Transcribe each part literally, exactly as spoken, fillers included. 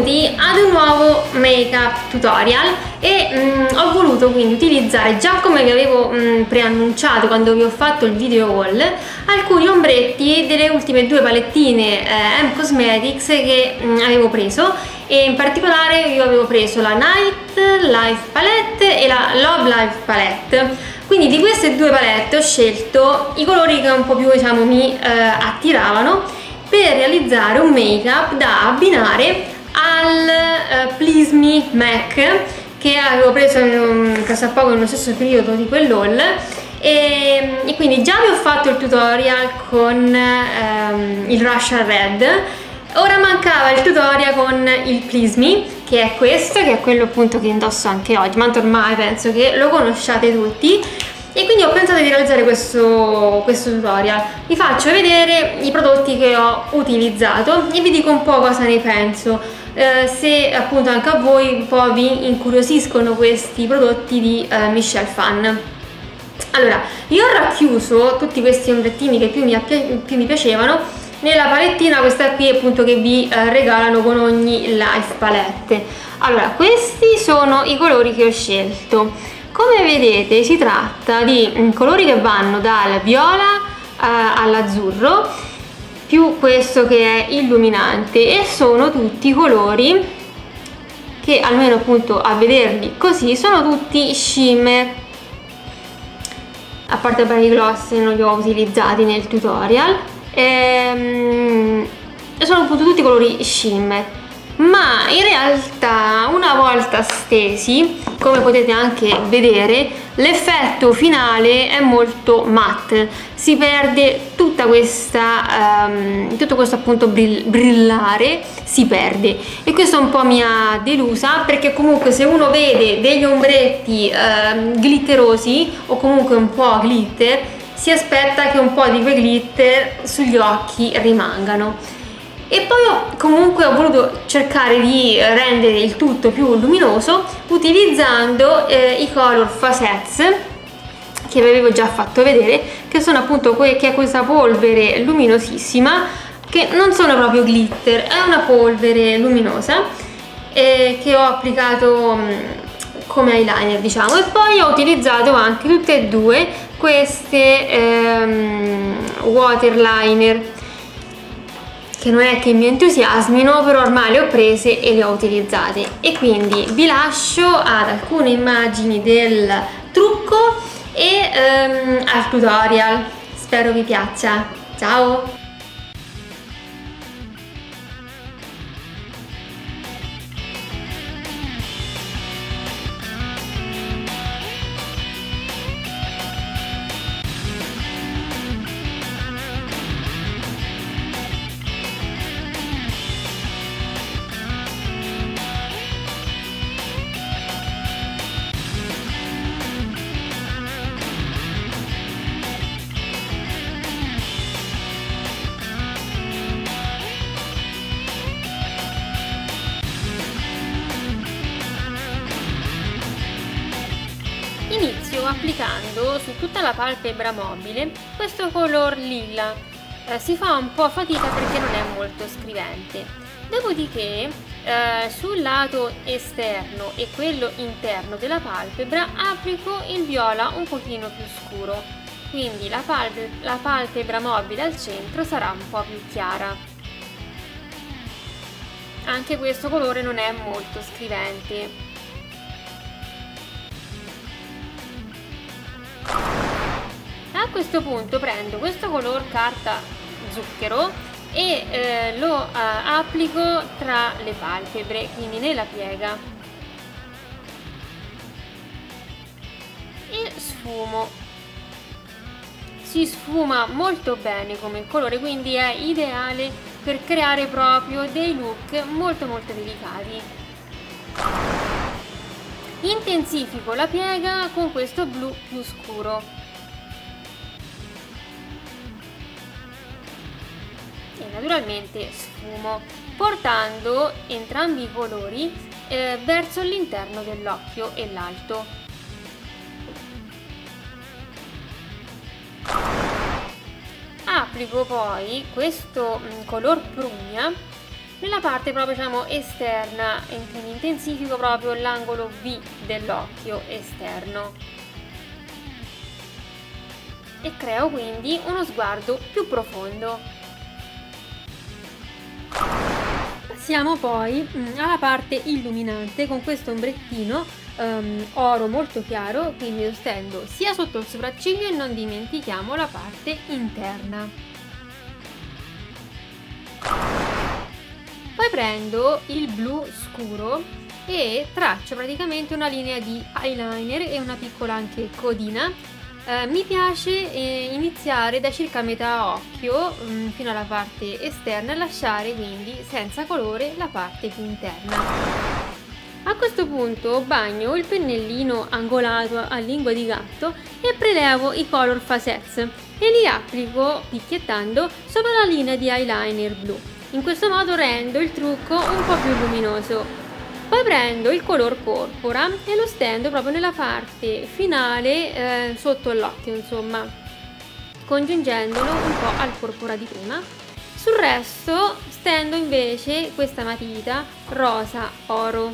benvenuti ad un nuovo make up tutorial e mh, ho voluto quindi utilizzare, già come vi avevo mh, preannunciato quando vi ho fatto il video haul, alcuni ombretti delle ultime due palettine eh, M Cosmetics che mh, avevo preso, e in particolare io avevo preso la Night Life Palette e la Love Life Palette. Quindi di queste due palette ho scelto i colori che un po' più, diciamo, mi eh, attiravano per realizzare un make up da abbinare al uh, Please Me MAC che avevo preso in, presso poco nello stesso periodo di quell'haul, e, e quindi già vi ho fatto il tutorial con um, il Russian Red. Ora mancava il tutorial con il Please Me, che è questo, che è quello appunto che indosso anche oggi, ma ormai penso che lo conosciate tutti. E quindi ho pensato di realizzare questo, questo tutorial. Vi faccio vedere i prodotti che ho utilizzato e vi dico un po' cosa ne penso, eh, se appunto anche a voi un po' vi incuriosiscono questi prodotti di eh, Michelle Phan. Allora, io ho racchiuso tutti questi ombrettini che più mi, più mi piacevano nella palettina, questa qui appunto che vi eh, regalano con ogni Life Palette. Allora, questi sono i colori che ho scelto. Come vedete si tratta di colori che vanno dal viola uh, all'azzurro, più questo che è illuminante, e sono tutti colori che, almeno appunto a vederli così, sono tutti shimmer, a parte i gloss non li ho utilizzati nel tutorial, ehm, sono appunto tutti colori shimmer. Ma in realtà, una volta stesi, come potete anche vedere, l'effetto finale è molto matte, si perde tutta questa um, tutto questo appunto brill brillare si perde, e questo un po' mi ha delusa, perché comunque se uno vede degli ombretti uh, glitterosi o comunque un po' glitter, si aspetta che un po' di quei glitter sugli occhi rimangano. E poi ho, comunque ho voluto cercare di rendere il tutto più luminoso utilizzando eh, i Color Facets che vi avevo già fatto vedere, che sono appunto que che è questa polvere luminosissima, che non sono proprio glitter, è una polvere luminosa eh, che ho applicato mh, come eyeliner, diciamo. E poi ho utilizzato anche tutte e due queste ehm, waterliner, che non è che mi entusiasmino, però ormai le ho prese e le ho utilizzate. E quindi vi lascio ad alcune immagini del trucco e ehm, al tutorial. Spero vi piaccia. Ciao! Inizio applicando su tutta la palpebra mobile questo color lilla, eh, si fa un po' fatica perché non è molto scrivente. Dopodiché eh, sul lato esterno e quello interno della palpebra applico il viola un pochino più scuro, quindi la, palpe la palpebra mobile al centro sarà un po' più chiara. Anche questo colore non è molto scrivente. A questo punto prendo questo color carta zucchero e eh, lo eh, applico tra le palpebre, quindi nella piega, e sfumo. Si sfuma molto bene come colore, quindi è ideale per creare proprio dei look molto molto delicati. Intensifico la piega con questo blu più scuro e naturalmente sfumo, portando entrambi i colori eh, verso l'interno dell'occhio e l'alto. Applico poi questo mh, color prugna nella parte proprio diciamo esterna, intensifico proprio l'angolo V dell'occhio esterno e creo quindi uno sguardo più profondo. Passiamo poi alla parte illuminante con questo ombrettino um, oro molto chiaro, quindi lo stendo sia sotto il sopracciglio e non dimentichiamo la parte interna. Poi prendo il blu scuro e traccio praticamente una linea di eyeliner e una piccola anche codina. Eh, mi piace eh, iniziare da circa metà occhio mh, fino alla parte esterna e lasciare quindi senza colore la parte più interna. A questo punto bagno il pennellino angolato a lingua di gatto e prelevo i color facets e li applico picchiettando sopra la linea di eyeliner blu. In questo modo rendo il trucco un po' più luminoso. Poi prendo il color porpora e lo stendo proprio nella parte finale eh, sotto l'occhio, insomma, congiungendolo un po' al porpora di prima. Sul resto stendo invece questa matita rosa oro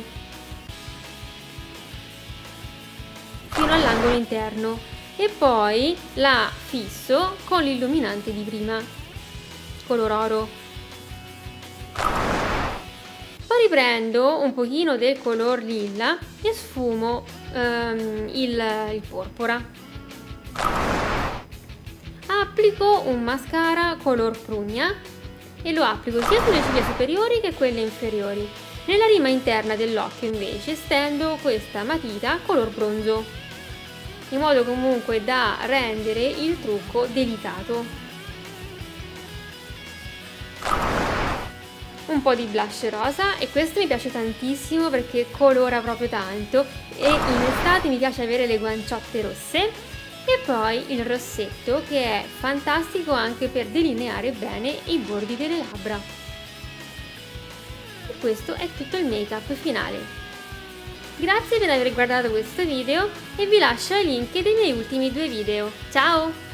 fino all'angolo interno e poi la fisso con l'illuminante di prima, color oro. Poi riprendo un pochino del color lilla e sfumo um, il, il porpora. Applico un mascara color prugna e lo applico sia sulle ciglia superiori che quelle inferiori. Nella rima interna dell'occhio invece stendo questa matita color bronzo, in modo comunque da rendere il trucco delicato. Un po' di blush rosa e questo mi piace tantissimo perché colora proprio tanto e in estate mi piace avere le guanciotte rosse e poi il rossetto che è fantastico anche per delineare bene i bordi delle labbra. E questo è tutto il make up finale. Grazie per aver guardato questo video e vi lascio i link dei miei ultimi due video. Ciao!